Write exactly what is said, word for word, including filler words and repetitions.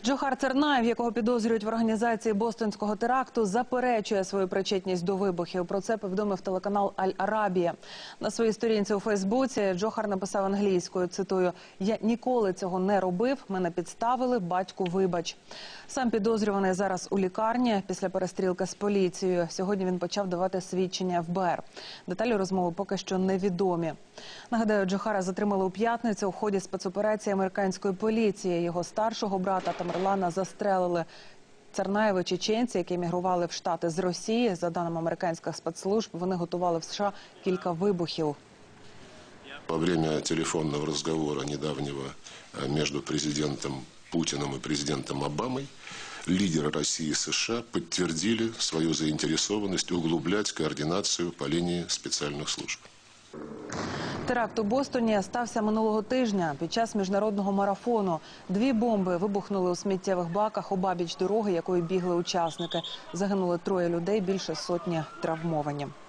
Джохар Цернаєв, якого підозрюють в організації бостонського теракту, заперечує свою причетність до вибухів. Про це повідомив телеканал Аль-Арабія. На своїй сторінці у Фейсбуці Джохар написав англійською, цитую: «Я ніколи цього не робив, мене підставили, батьку вибач». Сам підозрюваний зараз у лікарні після перестрілки з поліцією. Сьогодні він почав давати свідчення в Б Р. Деталі розмови поки що невідомі. Нагадаю, Джохара затримали у п'ятницю у ході спецоперації американської поліції. Його старшого брата Тамерлана застрелили. Цернаєви – чеченці, які емігрували в Штати з Росії. За даними американських спецслужб, вони готували в США кілька вибухів. Во время телефонного разговора недавнего между президентом Путиным и президентом Обамой лидеры России и США подтвердили свою заинтересованность углублять координацию по линии специальных служб. Теракт у Бостоні стався минулого тижня під час міжнародного марафону. Дві бомби вибухнули у сміттєвих баках обабіч дороги, якою бігли учасники. Загинули троє людей, більше сотні травмовані.